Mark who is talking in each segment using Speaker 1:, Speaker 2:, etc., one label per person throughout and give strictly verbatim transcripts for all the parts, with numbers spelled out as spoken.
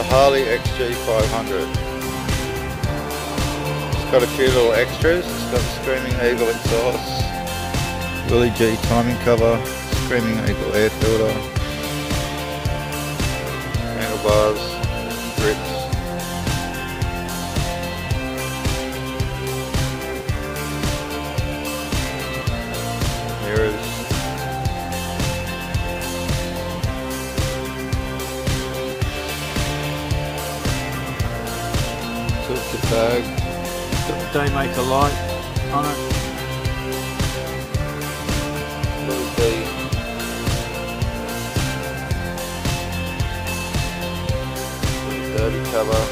Speaker 1: the Harley X G five hundred. It's got a few little extras. It's got Screaming Eagle exhaust, Willie G timing cover, Screaming Eagle air filter, handlebars, grips. Mirrors. Tilted bag.
Speaker 2: Got the Daymaker light on it.
Speaker 1: Little D. Little derby cover.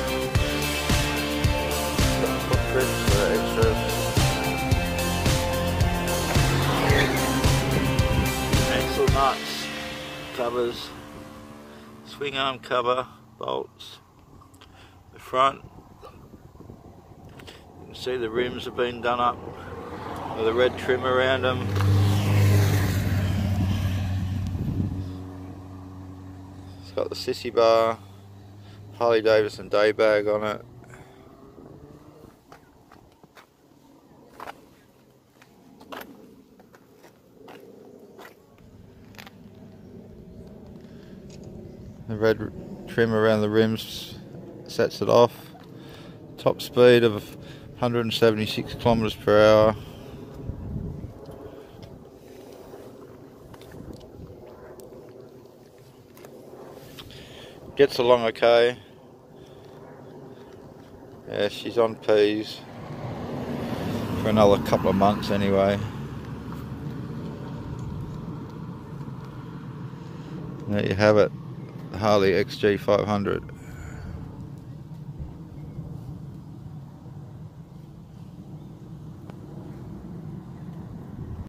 Speaker 1: Got the footprints for extras. Axle nuts, covers, swing arm cover, bolts. The front. You can see the rims have been done up with a red trim around them. It's got the sissy bar, Harley Davidson day bag on it. The red trim around the rims sets it off. Top speed of one hundred seventy-six kilometers per hour. Gets along okay. Yeah, she's on P's for another couple of months anyway. There you have it, the Harley X G five hundred.